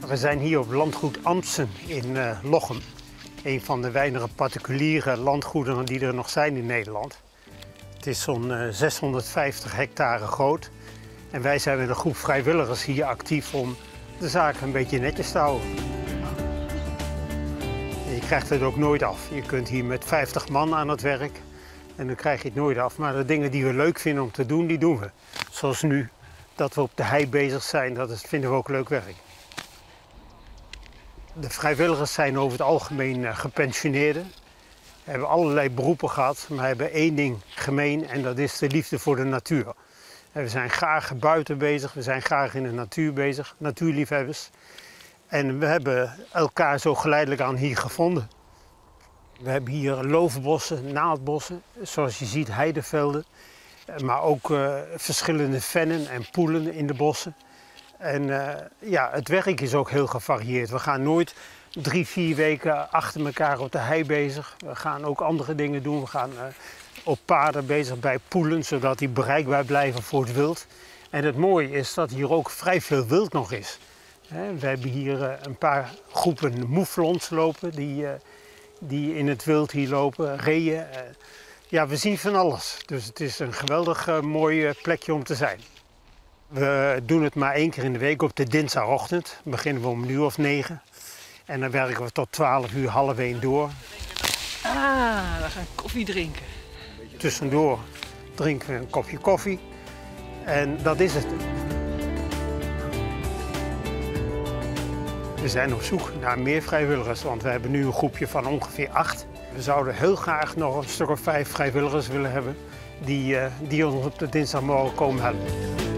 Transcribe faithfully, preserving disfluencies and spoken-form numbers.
We zijn hier op landgoed Ampsen in uh, Lochem. Een van de weinige particuliere landgoederen die er nog zijn in Nederland. Het is zo'n uh, zeshonderdvijftig hectare groot. En wij zijn met een groep vrijwilligers hier actief om de zaak een beetje netjes te houden. Je krijgt het ook nooit af. Je kunt hier met vijftig man aan het werk en dan krijg je het nooit af. Maar de dingen die we leuk vinden om te doen, die doen we. Zoals nu, dat we op de hei bezig zijn, dat is, vinden we ook leuk werk. De vrijwilligers zijn over het algemeen uh, gepensioneerden. Hebben allerlei beroepen gehad, maar hebben één ding gemeen en dat is de liefde voor de natuur. En we zijn graag buiten bezig, we zijn graag in de natuur bezig, natuurliefhebbers. En we hebben elkaar zo geleidelijk aan hier gevonden. We hebben hier loofbossen, naaldbossen, zoals je ziet heidevelden. Maar ook uh, verschillende vennen en poelen in de bossen. En uh, ja, het werk is ook heel gevarieerd. We gaan nooit drie, vier weken achter elkaar op de hei bezig. We gaan ook andere dingen doen. We gaan uh, op paden bezig bij poelen, zodat die bereikbaar blijven voor het wild. En het mooie is dat hier ook vrij veel wild nog is. We hebben hier uh, een paar groepen moeflons lopen, die, uh, die in het wild hier lopen, reeën. Uh, ja, we zien van alles. Dus het is een geweldig uh, mooi plekje om te zijn. We doen het maar één keer in de week op de dinsdagochtend. Dan beginnen we om een uur of negen. En dan werken we tot twaalf uur, half één door. Ah, we gaan koffie drinken. Tussendoor drinken we een kopje koffie. En dat is het. We zijn op zoek naar meer vrijwilligers, want we hebben nu een groepje van ongeveer acht. We zouden heel graag nog een stuk of vijf vrijwilligers willen hebben die, uh, die ons op de dinsdagmorgen komen helpen.